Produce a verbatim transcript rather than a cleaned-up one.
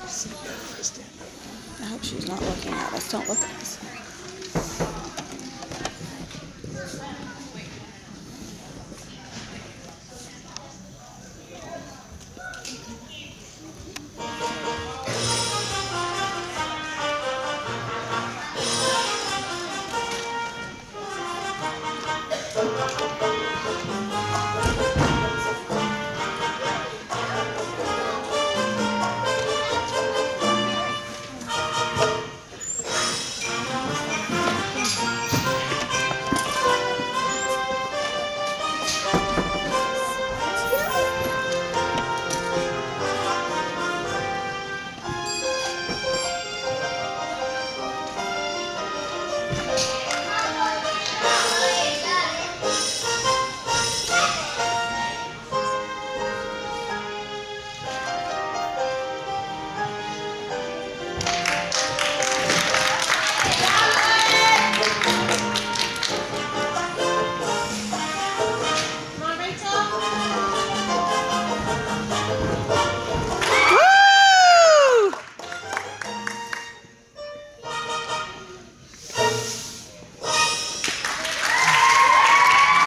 Sit down, stand up. I hope she's not looking at us. Don't look at us.